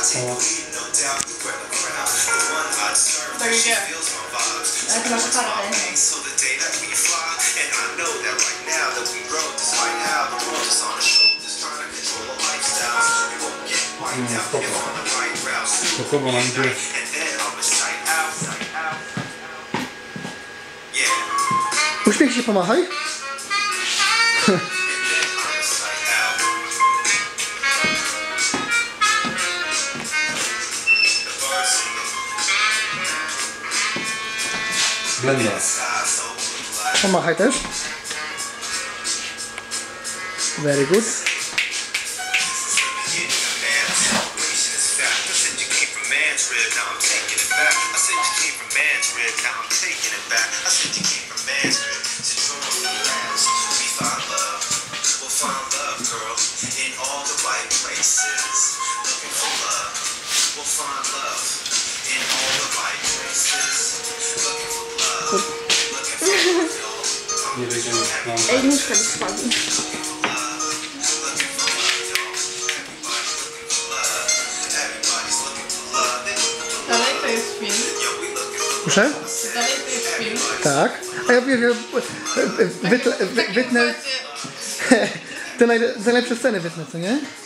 Tak gdzie? Jak masz kartę. Spoko, bo nam idzie. Uśmiech się, pomachaj. Blenda. Pomachaj też. Very good. Nie wejdziemy. Ej, nóżka mi spadła. Dalej to jest film. Proszę? Dalej to jest film. Tak. A ja wytnę te najlepsze sceny wytnę, co nie?